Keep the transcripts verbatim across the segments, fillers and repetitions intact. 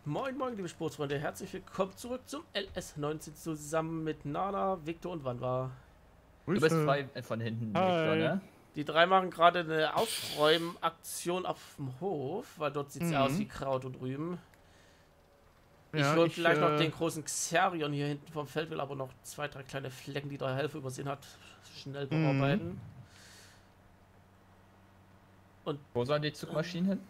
Moin moin liebe Sportsfreunde, herzlich willkommen zurück zum L S neunzehn zusammen mit Nana, Victor und Wanwa. Du bist frei von hinten, Victor, ne? Die drei machen gerade eine Aufräumaktion auf dem Hof, weil dort sieht es Mhm. aus wie Kraut und Rüben. Ja, ich hole ich, vielleicht äh... noch den großen Xerion hier hinten vom Feld, will aber noch zwei, drei kleine Flecken, die der Helfer übersehen hat, schnell bearbeiten. Mhm. Und wo sollen die Zugmaschinen hin?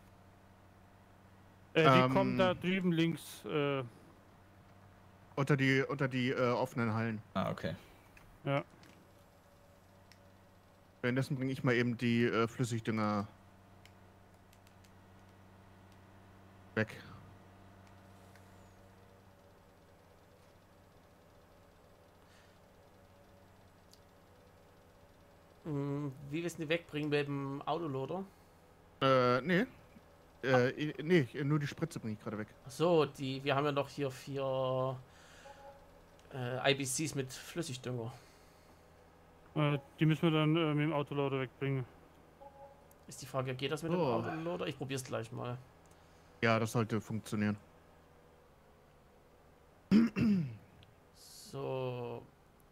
Äh, die ähm, kommen da drüben links. Äh, unter die, unter die äh, offenen Hallen. Ah, okay. Ja. Währenddessen bringe ich mal eben die äh, Flüssigdünger weg. Wie willst du die wegbringen mit dem Autoloader? Äh, nee. Äh, nee, nur die Spritze bringe ich gerade weg. Achso, die, wir haben ja noch hier vier äh, I B Cs mit Flüssigdünger. Äh, die müssen wir dann äh, mit dem Autoloader wegbringen. Ist die Frage, geht das mit oh. dem Autoloader? Ich probiere es gleich mal. Ja, das sollte funktionieren. So.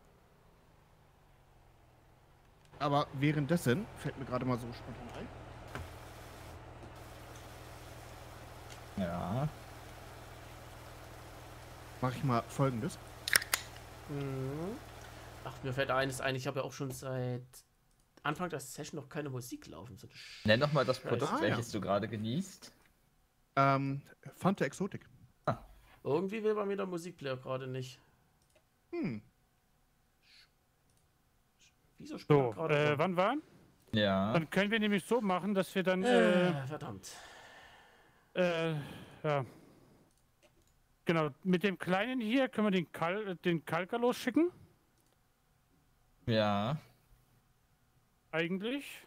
Aber währenddessen fällt mir gerade mal so spontan ein. Ja. Mache ich mal Folgendes. Mhm. Ach, mir fällt eines ein, ich habe ja auch schon seit Anfang der Session noch keine Musik laufen. So Nenn doch mal das Produkt, ah, welches ja. du gerade genießt. Ähm, Fanta Exotik. Ah. Irgendwie will bei mir der Musikplayer gerade nicht. Hm. Wieso spielt So, gerade? äh, wann war? Ja. Dann können wir nämlich so machen, dass wir dann. Äh, Äh, verdammt. äh, ja. Genau, mit dem Kleinen hier können wir den, Kal den Kalker losschicken. Ja. Eigentlich.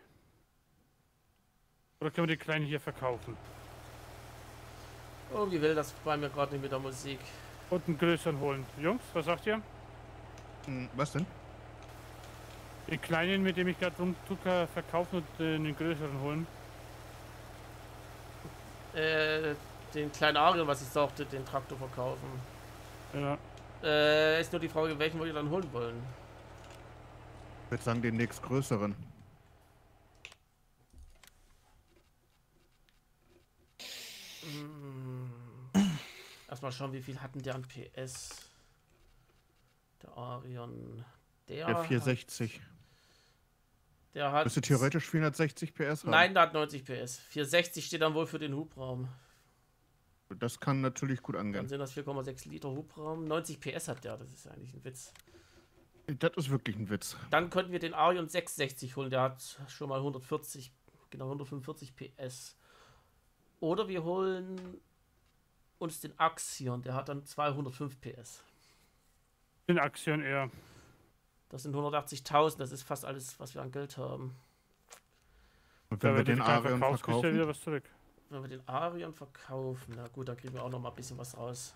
Oder können wir den Kleinen hier verkaufen? Irgendwie will das bei mir gerade nicht mit der Musik. Und einen größeren holen. Jungs, was sagt ihr? Hm, was denn? Den Kleinen, mit dem ich gerade rumtucke, verkaufen und äh, den größeren holen. Äh, den kleinen Ariel, was ich sagte, den Traktor verkaufen. Ja. Äh, ist nur die Frage, welchen wir dann holen wollen. Ich würde sagen, den nächstgrößeren. Hm. Erstmal schauen, wie viel hatten der an P S? Der Arion. Der, Der vierhundertsechzig. Der hat. Müsste theoretisch vierhundertsechzig P S haben. Nein, der hat neunzig P S. vierhundertsechzig steht dann wohl für den Hubraum. Das kann natürlich gut Dann angehen. sind das vier Komma sechs Liter Hubraum. neunzig P S hat der, das ist eigentlich ein Witz. Das ist wirklich ein Witz. Dann könnten wir den Arion sechshundertsechzig holen, der hat schon mal hundertvierzig, genau hundertfünfundvierzig P S. Oder wir holen uns den Axion, der hat dann zweihundertfünf P S. Den Axion eher. Das sind hundertachtzigtausend, das ist fast alles, was wir an Geld haben. Und wenn Ja, wir den Arion verkaufst, kriegst du ja verkaufen, wieder was zurück. Wenn wir den Arion verkaufen, na gut, da kriegen wir auch noch mal ein bisschen was raus.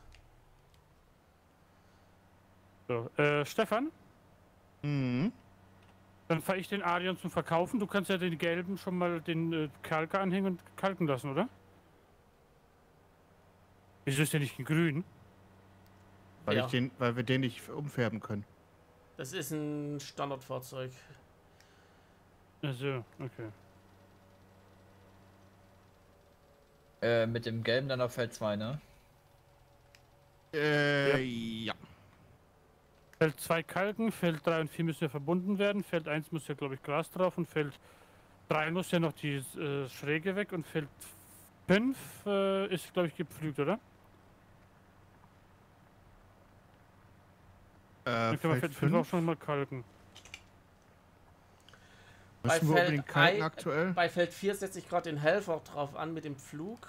So, äh, Stefan? mhm. Dann fahre ich den Arion zum Verkaufen. Du kannst ja den gelben schon mal den äh, Kalker anhängen und kalken lassen, oder? Wieso ist der nicht in grün? weil, Ja. ich den, weil wir den nicht umfärben können. Das ist ein Standardfahrzeug. Also, okay. Äh, mit dem gelben dann auf Feld zwei, ne? Äh, ja. Feld zwei Kalken, Feld drei und vier müssen ja verbunden werden. Feld eins muss ja, glaube ich, Glas drauf und Feld drei muss ja noch die äh, Schräge weg und Feld fünf äh, ist, glaube ich, gepflügt, oder? Äh, Dann können wir Feld fünf auch schon mal kalken. Bei Müssen wir Feld unbedingt kalken ein- aktuell? Bei Feld vier setze ich gerade den Helfer drauf an mit dem Pflug.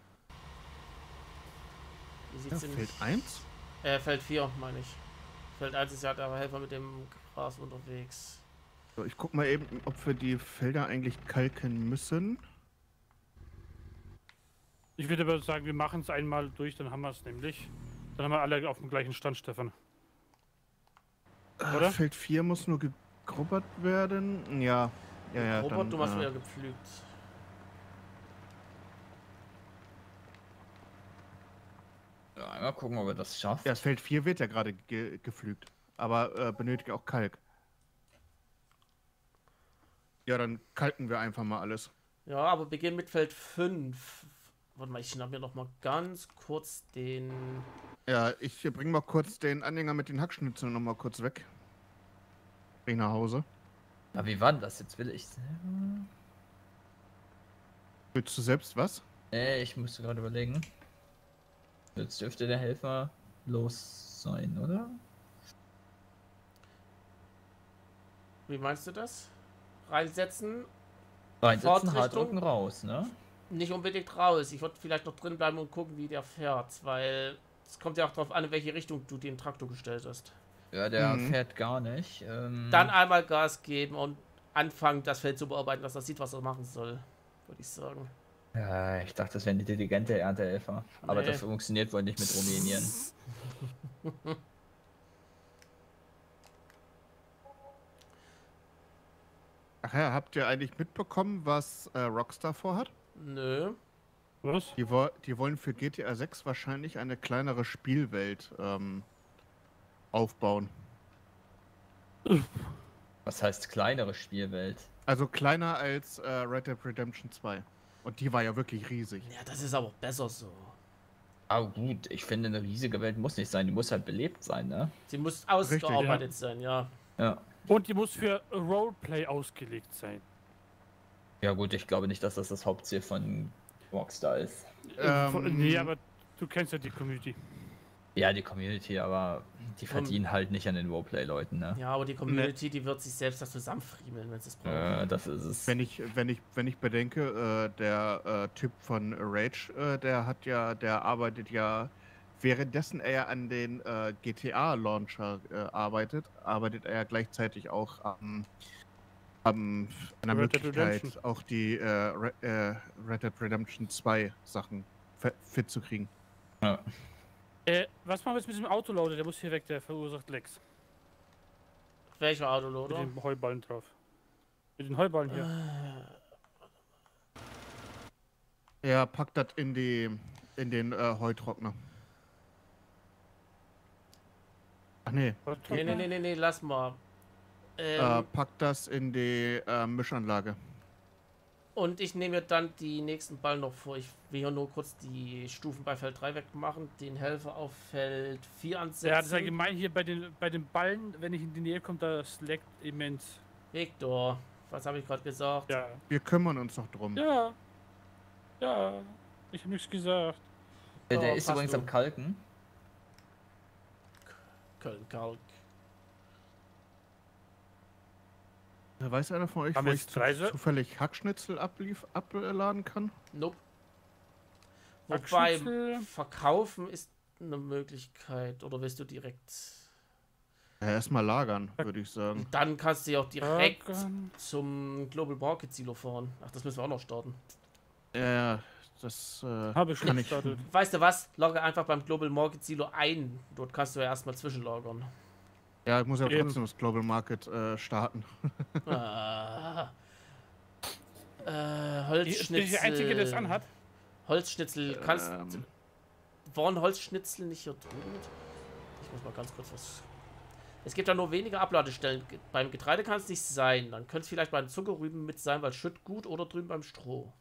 Wie Ja, sieht's denn? Feld eins? Äh, Feld vier meine ich. Feld eins ist ja der Helfer mit dem Gras unterwegs. So, ich guck mal eben, ob wir die Felder eigentlich kalken müssen. Ich würde aber sagen, wir machen es einmal durch, dann haben wir es nämlich. Dann haben wir alle auf dem gleichen Stand, Stefan. Oder? Äh, Feld vier muss nur gegrubbert werden. Ja, ja, ja. Robert, dann, du hast äh, ja gepflügt. Mal gucken, ob er das schafft. Ja, das Feld vier wird ja gerade ge gepflügt, aber äh, benötigt auch Kalk. Ja, dann kalken wir einfach mal alles. Ja, aber beginnen mit Feld fünf. Warte mal, ich schnapp mir noch mal ganz kurz den... Ja, ich bring mal kurz den Anhänger mit den Hackschnitzeln noch mal kurz weg. Bring nach Hause. Aber wie war denn das? Jetzt will ich... Willst du selbst was? Äh, ich musste gerade überlegen. Jetzt dürfte der Helfer los sein, oder? Wie meinst du das? Reinsetzen? Reinsetzen, hart Fahrtrichtung? drücken, raus, ne? Nicht unbedingt raus. Ich würde vielleicht noch drin bleiben und gucken, wie der fährt, weil es kommt ja auch darauf an, in welche Richtung du den Traktor gestellt hast. Ja, der Mhm. fährt gar nicht. Ähm, Dann einmal Gas geben und anfangen, das Feld zu bearbeiten, dass er sieht, was er machen soll, würde ich sagen. ja, ich dachte, das wäre ein intelligenter Erntehelfer. Aber Nee. das funktioniert wohl nicht mit Rumänien. Ach ja, habt ihr eigentlich mitbekommen, was äh, Rockstar vorhat? Nö. Was? Die, wo die wollen für G T A sechs wahrscheinlich eine kleinere Spielwelt ähm, aufbauen. Was heißt kleinere Spielwelt? Also kleiner als äh, Red Dead Redemption zwei. Und die war ja wirklich riesig. Ja, das ist aber auch besser so. Ah gut, ich finde, eine riesige Welt muss nicht sein, die muss halt belebt sein, ne? Sie muss ausgearbeitet sein, ja. Ja. Und die muss für Roleplay ausgelegt sein. Ja gut, ich glaube nicht, dass das das Hauptziel von Rockstar ist. Äh, von- Ähm, nee, aber du kennst ja die Community. Ja, die Community, aber die verdienen halt nicht an den Roleplay-Leuten, ne? Ja, aber die Community, die wird sich selbst das zusammenfriemeln, wenn sie es brauchen. Äh, das ist es. Wenn ich, wenn ich, wenn ich bedenke, äh, der äh, Typ von Rage, äh, der hat ja, der arbeitet ja, währenddessen er an den äh, G T A-Launcher äh, arbeitet, arbeitet er ja gleichzeitig auch am, am einer Red Dead Möglichkeit, Redemption. auch die äh, Re äh, Red Dead Redemption zwei Sachen fe- fit zu kriegen. Ja. Äh, was machen wir jetzt mit diesem Autoloader? Der muss hier weg, der verursacht Lecks. Welcher Mit Autoloader? dem Heuballen drauf. Mit den Heuballen hier. Er packt das in die, in den äh, Heutrockner. Ach nee, Nee, nee, nee, nee, nee, lass mal. äh, Ähm, packt das in die äh, Mischanlage. und ich nehme mir dann die nächsten Ballen noch vor. Ich will hier nur kurz die Stufen bei Feld drei wegmachen, den Helfer auf Feld vier ansetzen. Ja, das ist allgemein hier bei den, bei den Ballen, wenn ich in die Nähe komme, das leckt immens. Victor, was habe ich gerade gesagt? Ja. Wir kümmern uns doch drum. Ja. Ja. Ich habe nichts gesagt. Der, der Ja, ist passt übrigens du. am Kalken. Köln, Kalk. Weiß einer von euch, Haben wo wir ich jetzt Preise? zufällig Hackschnitzel ablief, abladen kann? Nope. Wobei, Hackschnitzel. verkaufen ist eine Möglichkeit. Oder willst du direkt... Ja, erstmal lagern, würde ich sagen. Dann kannst du ja auch direkt Hacken. zum Global Market Silo fahren. Ach, das müssen wir auch noch starten. Ja, das äh, Habe ich schon kann ich. gestartet. Weißt du was? Logge einfach beim Global Market Silo ein. Dort kannst du ja erstmal zwischenlagern. Ja, ich muss ja Eben. trotzdem das Global Market äh, starten. ah. Äh, Ich bin der Holzschnitzel. Einzige, der es anhat. Holzschnitzel. Kannst. Ähm. Waren Holzschnitzel nicht hier drüben? Ich muss mal ganz kurz was. Es gibt ja nur wenige Abladestellen. Ge- Beim Getreide kann es nicht sein. Dann könnte es vielleicht bei den Zuckerrüben mit sein, weil Schütt gut oder drüben beim Stroh.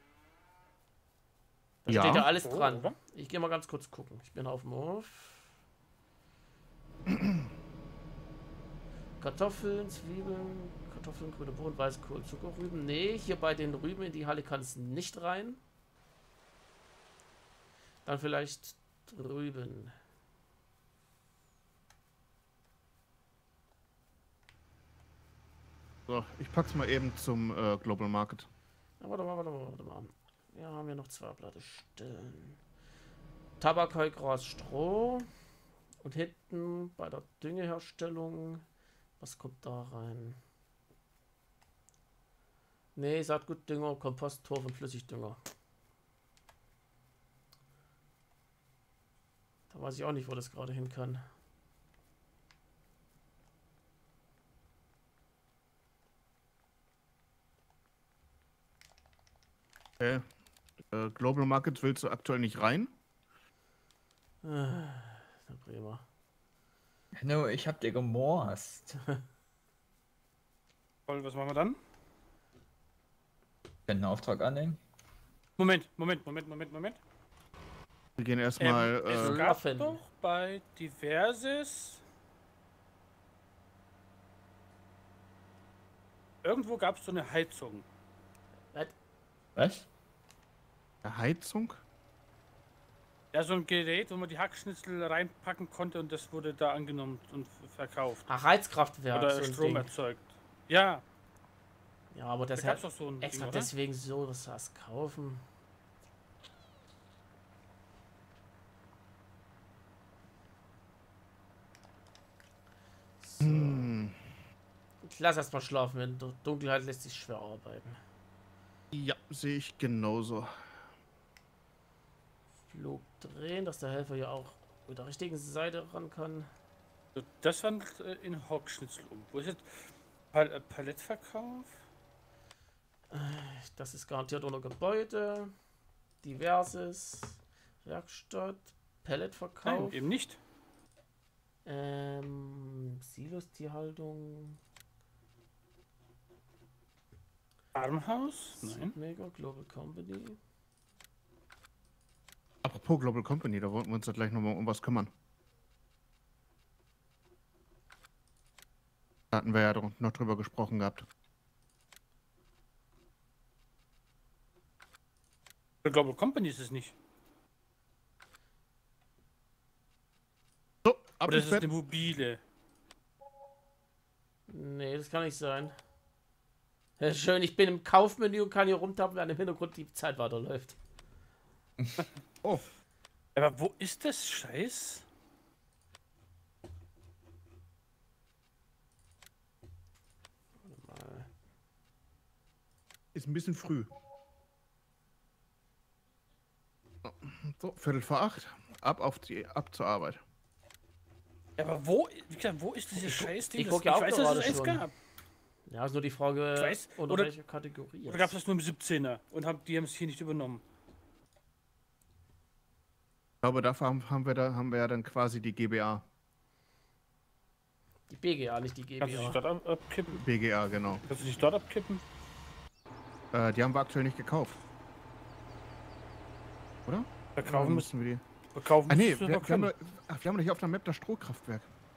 Da Ja. steht ja alles Oh, dran. oder? Ich gehe mal ganz kurz gucken. Ich bin auf dem Hof. Kartoffeln, Zwiebeln, Kartoffeln, grüne Bohnen, Weißkohl, Zuckerrüben. Nee, hier bei den Rüben in die Halle kann es nicht rein. Dann vielleicht drüben. So, ich pack's mal eben zum äh, Global Market. Ja, warte mal, warte mal, warte mal. Wir haben hier noch zwei Abladestellen. Tabak, Heu, Gras, Stroh. Und hinten bei der Düngeherstellung. Was kommt da rein? Nee, Saatgutdünger, Kompost, Torf und Flüssigdünger. Da weiß ich auch nicht, wo das gerade hin kann. Okay. Äh, Global Market willst du aktuell nicht rein? Äh, der Bremer. No, ich hab dir gemorst. Toll, was machen wir dann? Können einen Auftrag annehmen? Moment, Moment, Moment, Moment, Moment. Wir gehen erstmal. Ähm, es äh, gab Waffen. doch bei Diverses... Irgendwo gab es so eine Heizung. Was? Heizung? Ja, so ein Gerät, wo man die Hackschnitzel reinpacken konnte und das wurde da angenommen und verkauft. Ach, Heizkraftwerk. Oder so ein Strom Ding. erzeugt. Ja, Ja, aber da das gab es hat doch so ein extra Ding, oder? deswegen so was was kaufen. So. Hm. Ich lass erst mal schlafen, in der Dunkelheit lässt sich schwer arbeiten. Ja, sehe ich genauso. Flug drehen, dass der Helfer ja auch mit der richtigen Seite ran kann. So, das wandelt äh, in Hackschnitzel um. Wo ist jetzt Pal äh, Palettverkauf? Das ist garantiert unter Gebäude. Diverses. Werkstatt. Nein, Pelletverkauf. eben nicht. Ähm, Silos, Tierhaltung. Farmhaus? Nein. Mega Global Company. Apropos Global Company, da wollten wir uns ja gleich nochmal um was kümmern. Da hatten wir ja doch noch drüber gesprochen gehabt. Die Global Company ist es nicht. So, ab Oder ins ist es Bett. eine mobile? Nee, das kann nicht sein. Ja, schön, ich bin im Kaufmenü und kann hier rumtappen, während im Hintergrund die Zeit weiterläuft. Oh, Aber wo ist das Scheiß? Mal. ist ein bisschen früh. So, Viertel vor acht. Ab auf die, ab zur Arbeit. Ja, aber wo, wie gesagt, wo ist dieses Ich guck- Scheißding? ich Das- guck ja auch weiß, dass es gerade eins schon. gab. Ja, ist nur die Frage, Ich weiß, unter oder- welcher Kategorie. Oder gab es das nur im siebzehner und haben, die haben es hier nicht übernommen? Ich glaube, dafür haben, haben, wir da, haben wir ja dann quasi die G B A. Die B G A, nicht die Kannst du dich G B A. dort ab abkippen? B G A, genau. Kannst du dich dort abkippen? Äh, die haben wir aktuell nicht gekauft. Oder? Verkaufen Oder müssen müssen wir die. Verkaufen Ah, nee, müsstest wir, du wir, aber haben, können. doch- ach, wir haben doch hier auf der Map das Strohkraftwerk.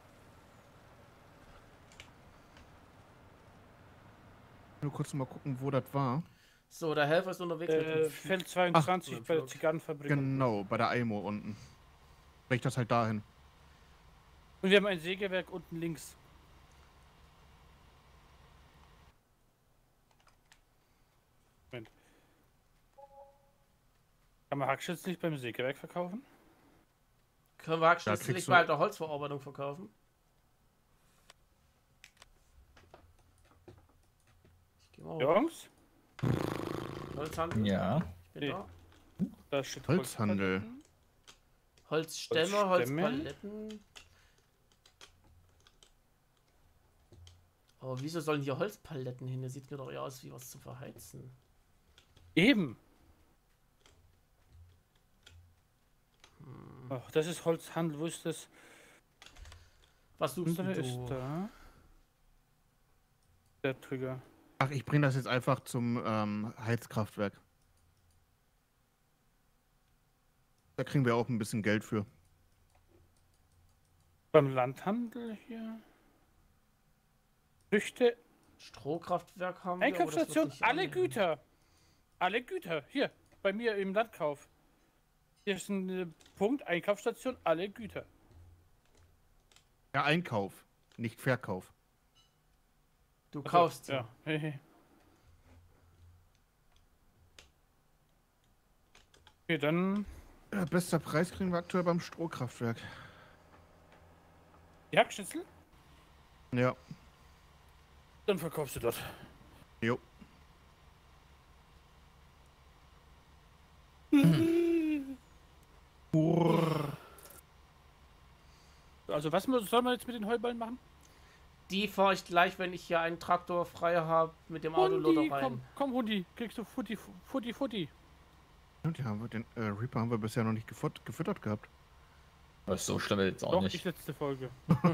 Nur kurz mal gucken, wo das war. So, der Helfer ist unterwegs mit Äh, dem Feld zweiundzwanzig Ach, bei der Zigarrenfabrik. Genau, bei der Eimo unten. Bring das halt dahin. Und wir haben ein Sägewerk unten links. Moment. Kann man Hackschütz nicht beim Sägewerk verkaufen? Können wir Hackschnitzel kriegst nicht du- bei der Holzverarbeitung verkaufen? Ich geh mal hoch. Jungs? Holzhandel? Ja. Ich bin Nee. da. Da steht Holzhandel. Holzstämme, Holzstämme? Holzpaletten. Aber wieso sollen hier Holzpaletten hin? Das sieht mir doch eher aus wie was zum Verheizen. Eben. Ach, das ist Holzhandel. Wo ist das? Was suchst Andere du? ist da. Der Trigger. Ach, ich bring das jetzt einfach zum ähm, Heizkraftwerk. Da kriegen wir auch ein bisschen Geld für. Beim Landhandel hier. Früchte. Strohkraftwerk haben wir. aber das wird Einkaufsstation, nicht alle annehmen. Güter. Alle Güter. Hier, bei mir im Landkauf. Hier ist ein äh, Punkt, Einkaufsstation, alle Güter. Ja, Einkauf, nicht Verkauf. Du Ach so, kaufst ja. ja. Okay, dann Ja, bester Preis kriegen wir aktuell beim Strohkraftwerk. die Hackschnitzel. Ja, Dann verkaufst du dort. jo. Also was mu- soll man jetzt mit den Heuballen machen? Die fahre ich gleich, wenn ich hier einen Traktor frei habe, mit dem Autoloader Hundi, rein. komm, komm Hundi, kriegst du Futti, Futti, Futti. Und die haben wir, den äh, Reaper haben wir bisher noch nicht gefütt, gefüttert gehabt. Aber so schlimm ist jetzt auch Doch, nicht. ich letzte Folge.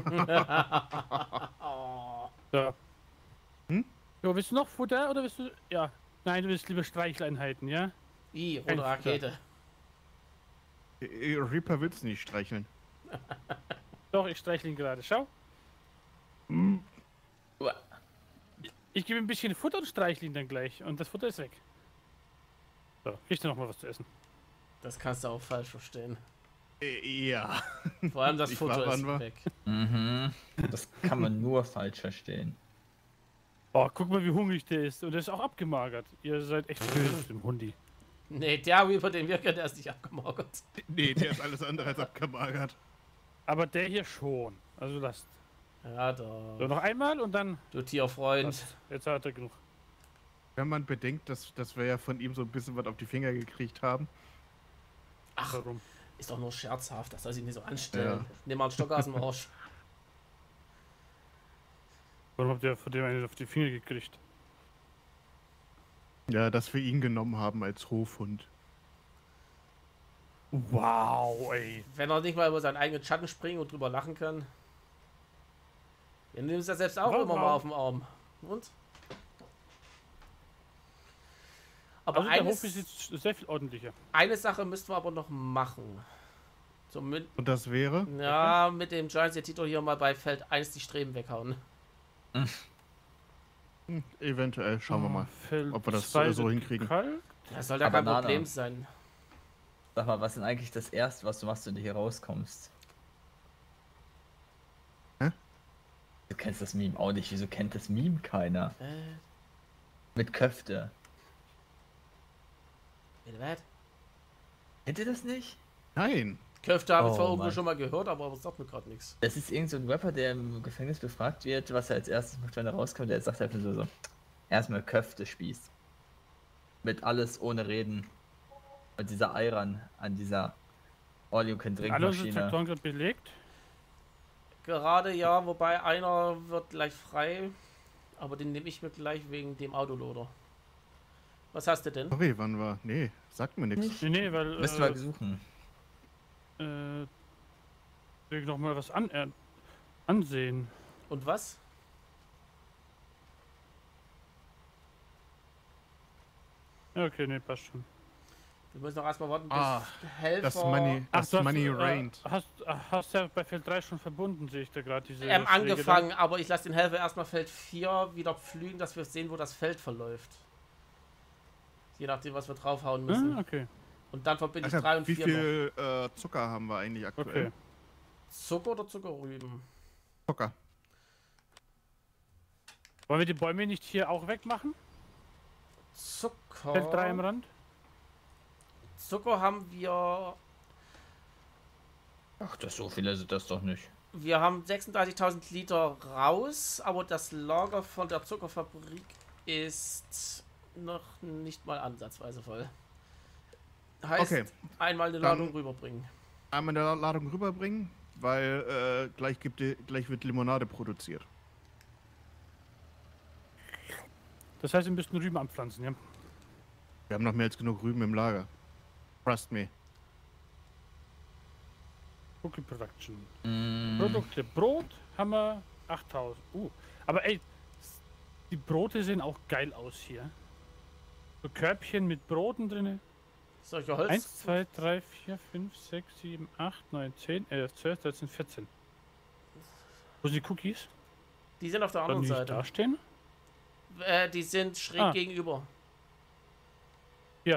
Oh. Ja. Hm? Jo, willst du noch Futter oder willst du. Ja. Nein, du willst lieber Streicheleinheiten, ja? I, Kein rote Rakete. Äh, Reaper will's nicht streicheln. Doch, ich streichle ihn gerade. Schau. Uah. Ich gebe ihm ein bisschen Futter und streichle ihn dann gleich. Und das Futter ist weg. So, kriegst du noch mal was zu essen. Das kannst du auch falsch verstehen. Äh, Ja. Vor allem das Ich Foto war- wann ist war- weg. Mhm. Das kann man nur falsch verstehen. Oh, guck mal, wie hungrig der ist. Und der ist auch abgemagert. Ihr seid echt böse mit dem Hundi. Nee, der Reaper, den wir kennen, der ist nicht abgemagert. Nee, der ist alles andere als abgemagert. Aber der hier schon. Also lasst. Ja, So, da. noch einmal und dann. Du Tierfreund. Lasst. Jetzt hat er genug. Wenn man bedenkt, dass, dass wir ja von ihm so ein bisschen was auf die Finger gekriegt haben. Ach, Warum? ist doch nur scherzhaft, das soll sich nicht so anstellen. Ja. Nimm mal einen Stock aus dem Arsch. Warum habt ihr von dem einen auf die Finger gekriegt? Ja, dass wir ihn genommen haben als Hofhund. Wow, ey. Wenn er nicht mal über seinen eigenen Schatten springen und drüber lachen kann. Wir nehmen es ja selbst auch Wow, immer wow. mal auf den Arm. Und? Aber Also der eines, Hof ist jetzt sehr viel ordentlicher. eine Sache müssten wir aber noch machen. Zumindest, Und das wäre? ja, mit dem Giants der Titel hier mal bei Feld eins die Streben weghauen. Hm, eventuell, schauen wir mal. Feld ob wir das zwei so wird hinkriegen. gekalkt. Das soll ja Aber kein Nana. Problem sein. Sag mal, was ist denn eigentlich das Erste, was du machst, wenn du hier rauskommst? Hä? Du kennst das Meme auch nicht. Wieso kennt das Meme keiner? Äh, Mit Köfte. bitte was? Kennt ihr das nicht? Nein. Köfte habe ich Oh, zwar irgendwo Mann. schon mal gehört, aber das sagt mir gerade nichts. Das ist irgend so ein Rapper, der im Gefängnis befragt wird, was er als erstes macht, wenn er rauskommt. Der sagt einfach so, so erstmal Köfte spießt. Mit alles ohne Reden. Und dieser Eiran an dieser Alle unsere All-You-Can-Drink-Maschine. Traktoren sind belegt. Gerade ja, wobei einer wird gleich frei, aber den nehme ich mir gleich wegen dem Autoloader. Was hast du denn? Sorry, wann war? Nee, sagt mir nichts. Nee, nee, weil. Müsst ihr mal suchen. Äh, äh, will ich noch mal was an, äh, ansehen. Und was? Ja, okay, nee, passt schon. Wir müssen noch erstmal warten, bis Ah, Helfer... Das Money, das du hast, Money äh, rained. Hast, äh, hast ja bei Feld drei schon verbunden, sehe ich da gerade diese. Ähm, Schläge angefangen, aber ich lasse den Helfer erstmal Feld vier wieder pflügen, dass wir sehen, wo das Feld verläuft. Je nachdem, was wir draufhauen da. müssen. Ah, okay. Und dann verbinde ich Alter, drei und wie vier noch. viel äh, Zucker haben wir eigentlich aktuell? Okay. Zucker oder Zuckerrüben? Zucker. Wollen wir die Bäume nicht hier auch wegmachen? Zucker... Feld drei am Rand? Zucker haben wir... Ach, das so viele sind das doch nicht. Wir haben sechsunddreißigtausend Liter raus, aber das Lager von der Zuckerfabrik ist noch nicht mal ansatzweise voll. Heißt, Okay, einmal eine dann- Ladung rüberbringen. einmal eine Ladung rüberbringen, weil äh, gleich, gibt, die- gleich wird Limonade produziert. Das heißt, wir müssen Rüben anpflanzen, ja? Wir haben noch mehr als genug Rüben im Lager. Trust me. Cookie Production. Mm, Produkte. Brot haben wir achttausend. Uh, aber ey, die Brote sehen auch geil aus hier. So Körbchen mit Broten drin. Solche Holz. eins, zwei, drei, vier, fünf, sechs, sieben, acht, neun, zehn, elf, zwölf, dreizehn, vierzehn. Wo sind die Cookies? Die sind auf der Sollen anderen die nicht Seite. da stehen? Äh, die sind schräg Ah. gegenüber. Ja.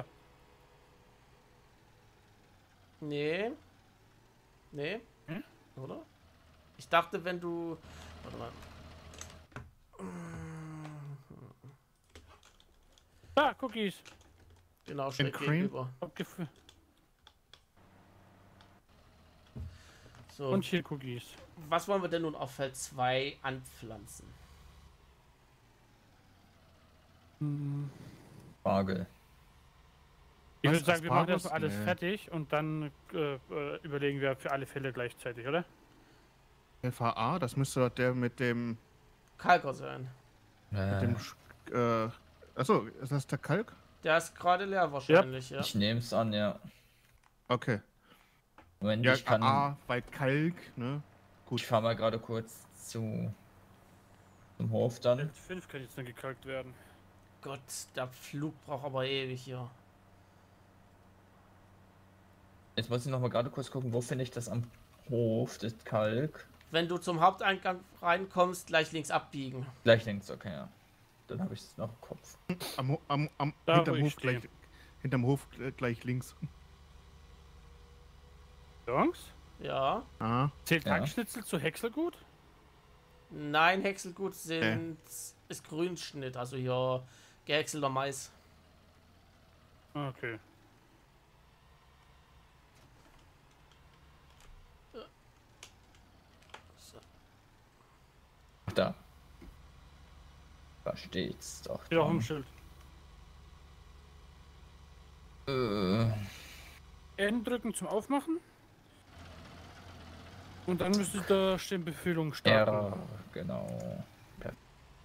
Nee. Nee. Hm? Oder? Ich dachte, wenn du... Warte mal. Da, Cookies. Genau, schräg cream? gegenüber. Abgef- So, Und hier Cookies. was wollen wir denn nun auf Feld zwei anpflanzen? Hm. Spargel. Ich Was, würde sagen, wir machen Aspargus? das alles Nee. fertig und dann äh, äh, überlegen wir für alle Fälle gleichzeitig, oder? F H A, das müsste doch der mit dem. Kalker sein. Mit Äh, dem Sch- äh, achso, ist das der Kalk? Der ist gerade leer wahrscheinlich, ja. ich nehme es an, ja. Okay. Moment, Ja, ich kann. A, weil Kalk, ne? Gut. Ich fahr mal gerade kurz zu zum Hof dann. Feld fünf kann jetzt dann gekalkt werden. Gott, der Flug braucht aber ewig hier. Jetzt muss ich noch mal gerade kurz gucken, wo finde ich das am Hof, das Kalk. Wenn du zum Haupteingang reinkommst, gleich links abbiegen. Gleich links, okay, ja. Dann habe ich es noch im Kopf. Am, Ho- am, am, Da, wo hinterm ich Hof stehe. gleich, hinterm Hof äh, gleich links. Jungs? Ja. Ah, Zählt Ja. Hackschnitzel zu Häckselgut? Nein, Häckselgut sind ist Grünschnitt, also hier gehäckselter Mais. Okay. So. Da. Da steht's doch. Steht auch im dran. Schild. Äh, N drücken zum Aufmachen. Und dann müsste da stehen Befehlung starten. R, genau. Perfekt.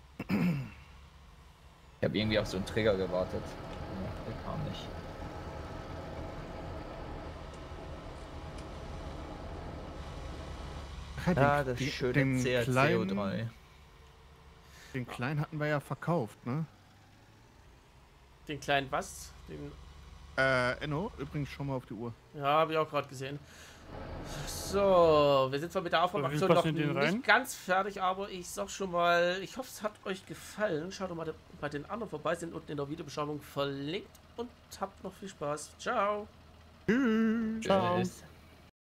Ich habe irgendwie auf so einen Trigger gewartet. Ja, der kam nicht. ja, den, Ah, das den- schöne den C R C O kleinen, drei. Den kleinen hatten wir ja verkauft, ne? Den kleinen was? Den, Äh, Enno, übrigens schon mal auf die Uhr. ja, habe ich auch gerade gesehen. So, wir sind zwar mit der So, wie Aufräumaktion viel noch passen in den nicht rein? ganz fertig, aber ich sag schon mal, ich hoffe, es hat euch gefallen. Schaut doch mal bei den anderen vorbei, sind unten in der Videobeschreibung verlinkt und habt noch viel Spaß. Ciao! Tschüss. Ciao. Tschüss.